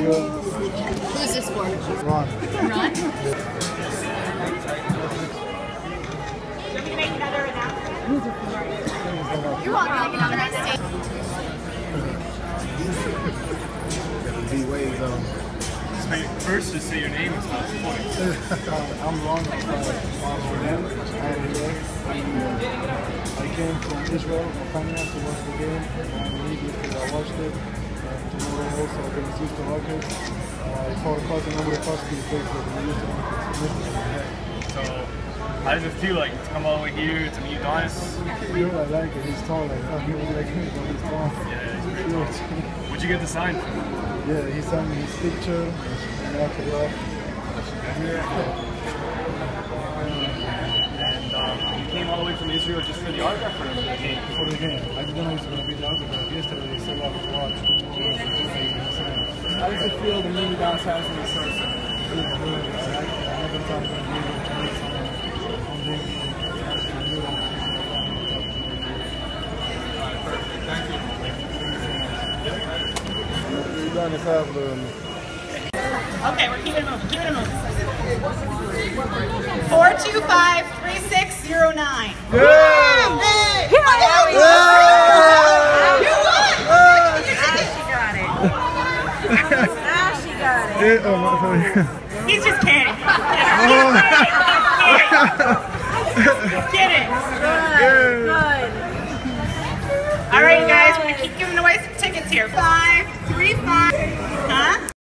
Israel. Who's this for? Ron. Ron? You're welcome. Have a nice day. D-Waves, First, just say your name and stop recording. I'm Ron from Sudan. I came from Israel, Romania, to watch the game. And immediately I watched it. Tomorrow also against Houston Rockets. It's for a cousin over the past few days that we used to make. So, how does it feel like to come all the way here to meet Udonis? I like it. He's tall. Like, he was like me, but he's tall. Yeah, he's pretty tall. What'd you get to sign from? Yeah, he sent me his picture and autograph. And you came all the way from Israel just for the autograph or for the game? For the game. I didn't know he was going to be the autograph. Yesterday they said I was watched. How does it feel to meet Udonis Haslem in person? I never thought I was going to be able to meet someone from him. Perfect. Thank you. Udonis Haslem. Okay, we're keeping it moving. Keep it moving. 425-3609. He's just kidding. Kidding. Good. All right, guys, we're gonna keep giving away some tickets here. 535. Huh?